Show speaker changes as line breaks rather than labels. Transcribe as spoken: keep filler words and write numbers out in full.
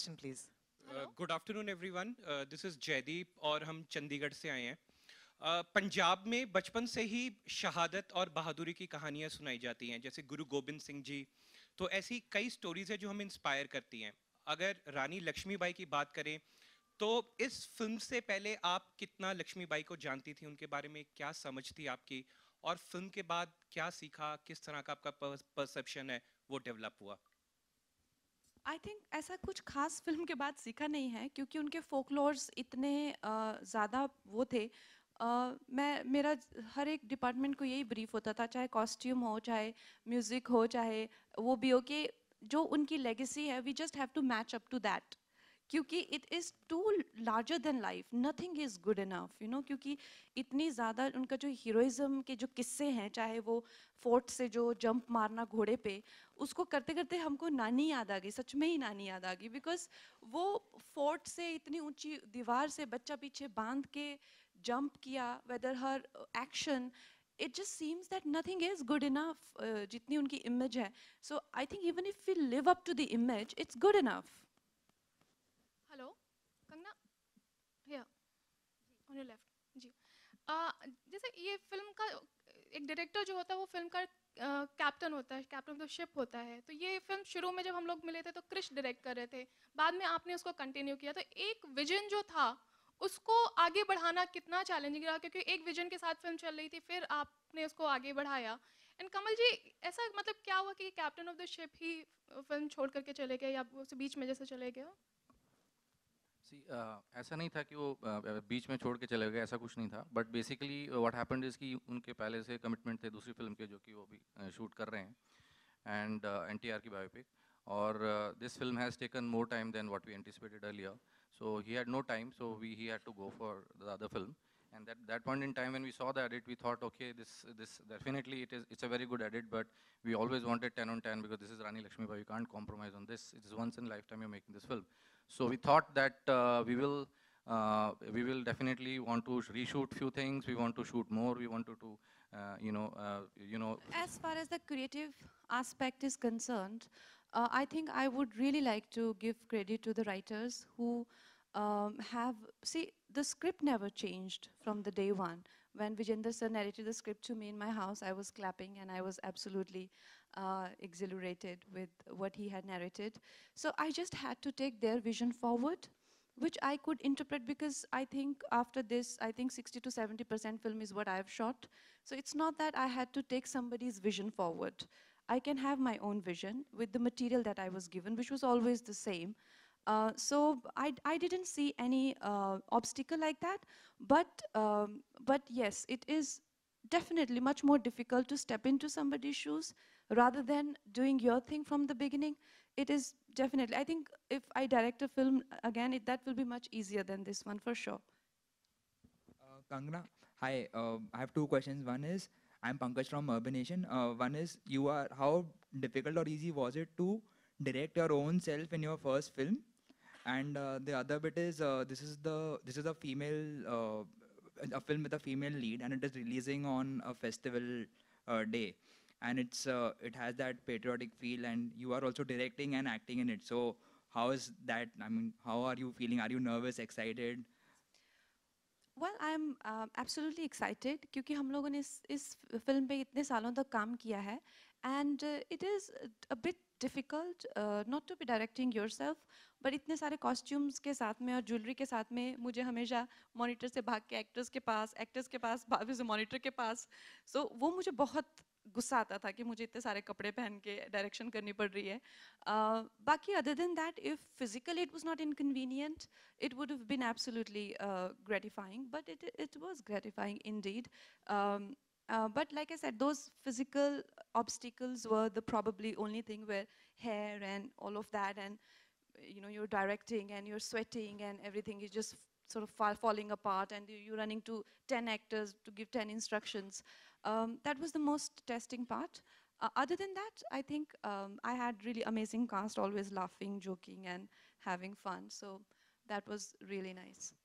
question, please.
Good afternoon everyone, this is Jaideep और हम चंडीगढ़ से आए हैं. uh, पंजाब में बचपन से ही शहादत और बहादुरी की कहानियां सुनाई जाती हैं, जैसे गुरु गोबिंद सिंह जी. तो ऐसी कई स्टोरीज है जो हमें इंस्पायर करती हैं. अगर रानी लक्ष्मीबाई की बात करें तो इस फिल्म से पहले आप कितना लक्ष्मीबाई को जानती थी, उनके बारे में क्या समझ थी आपकी, और फिल्म के बाद क्या सीखा, किस तरह का आपका परसेप्शन है वो डेवलप हुआ?
आई थिंक ऐसा कुछ खास फिल्म के बाद सीखा नहीं है, क्योंकि उनके फोकलोर्स इतने ज़्यादा वो थे. uh, मैं मेरा हर एक डिपार्टमेंट को यही ब्रीफ होता था, चाहे कॉस्ट्यूम हो, चाहे म्यूज़िक हो, चाहे वो भी हो, कि जो उनकी लेगेसी है we just have to match up to that, क्योंकि it is too larger than life. Nothing is good enough, you know, क्योंकि इतनी ज़्यादा उनका जो हीरोइज्म के जो किस्से हैं, चाहे वो फोर्ट से जो जंप मारना घोड़े पे, उसको करते करते हमको नानी याद आ गई, सच में ही नानी याद आ गई. बिकॉज वो फोर्ट से इतनी ऊंची दीवार से बच्चा पीछे बांध के जंप किया, whether her action, it just seems that nothing is good enough. uh, जितनी उनकी इमेज है, so I think even if we live up to the image, it's good enough.
Hello Kangana, yeah on your left जी. आ, जैसे ये film का एक director जो होता है वो फिल्म का कैप्टन होता है, कैप्टन ऑफ द शिप होता है. तो ये फिल्म शुरू में जब हम लोग मिले थे तो क्रिश डायरेक्ट कर रहे थे, बाद में आपने उसको कंटिन्यू किया. तो एक विजन जो था उसको आगे बढ़ाना कितना चैलेंजिंग रहा, क्योंकि एक विजन के साथ फिल्म चल रही थी, फिर आपने उसको आगे बढ़ाया. एंड कमल जी, ऐसा मतलब क्या हुआ कि कैप्टन ऑफ द शिप ही फिल्म छोड़ करके चले गए, या उस बीच में जैसे चले गए?
सी uh, ऐसा नहीं था कि वो uh, बीच में छोड़ के चले गए, ऐसा कुछ नहीं था. But basically what happened is कि उनके पहले से कमिटमेंट थे दूसरी फिल्म के, जो कि वो भी शूट uh, कर रहे हैं, एंड एन टी आर की बायोपिक. और this film has taken more time than what we anticipated earlier, so he had no time, so we he had to go for the other film. And that that point in time when we saw the edit, we thought, okay, this this definitely it is it's a very good edit, but we always wanted ten on ten because this is Rani Lakshmibai. You can't compromise on this. It is once in a lifetime you're making this film. So we thought that uh, we will uh, we will definitely want to reshoot few things. We want to shoot more. We want to, to uh, you know uh, you know.
As far as the creative aspect is concerned, uh, I think I would really like to give credit to the writers who um, have, see, the script never changed from the day one. When Vijender sir narrated the script to me in my house, I was clapping and I was absolutely uh, exhilarated with what he had narrated. So I just had to take their vision forward, which I could interpret, because I think after this, I think sixty to seventy percent film is what I have shot. So it's not that I had to take somebody's vision forward. I can have my own vision with the material that I was given, which was always the same. Uh, so I, I didn't see any uh, obstacle like that, but, um, but yes, it is definitely much more difficult to step into somebody's shoes rather than doing your thing from the beginning. It is definitely, I think if I direct a film again, it, that will be much easier than this one for sure.
Uh, Kangana, hi, uh, I have two questions. One is, I'm Pankaj from Urban Nation. Uh, one is, you are, how difficult or easy was it to direct your own self in your first film? And uh, the other bit is, uh, this is the this is a female uh, a film with a female lead, and it is releasing on a festival uh, day, and it's uh, it has that patriotic feel, and you are also directing and acting in it. So how is that? I mean, how are you feeling? Are you nervous, excited?
Well, I'm uh, absolutely excited, क्योंकि हम लोगों ने इस इस film पे इतने सालों तक काम किया है, and uh, it is a bit difficult uh, not to be directing yourself, but इतने सारे costumes के साथ में और jewelry के साथ में मुझे हमेशा monitor से भाग के actors के पास, actors के पास, वापस से monitor के पास, so वो मुझे बहुत गुस्सा आता था कि मुझे इतने सारे कपड़े पहन के डायरेक्शन करनी पड़ रही है. uh, बाकी other than that, if physically it was not inconvenient, it would have been absolutely uh, gratifying, but it, it was gratifying indeed. Um, uh, but like I said, those physical obstacles were the probably only thing, where hair and all of that, and you know, you're directing and you're sweating and everything is just sort of fall, falling apart, and you're running to ten actors to give ten instructions. Um, that was the most testing part. Uh, other than that, I think um, I had really amazing cast, always laughing, joking, and having fun. So that was really nice.